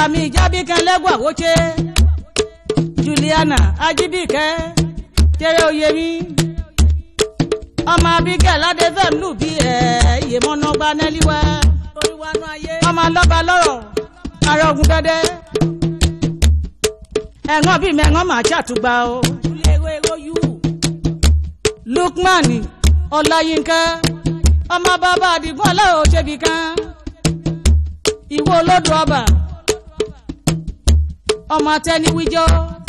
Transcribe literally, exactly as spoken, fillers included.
mi Jábíkẹ́ lẹ́gbà wóche Juliana Ajíbíkẹ́ tẹ́rẹ oyè mi ọmọ Abíkẹ́ ládẹ́fẹ́ lù bí ẹ̀ iye mọ́nà gba nẹ́líwá ọmọ lọ́ba lọ́rọ̀ arọ́gun dẹ́dẹ́ ẹ̀ngọ́n bí mẹ́ngọ́n máa ṣàtúgbà o Lukman Ọláyínká ọmọ bàbá àdìgún aláwọ̀ ṣebí kan ìwọ olódò ọba ọmọ atẹniwíjọ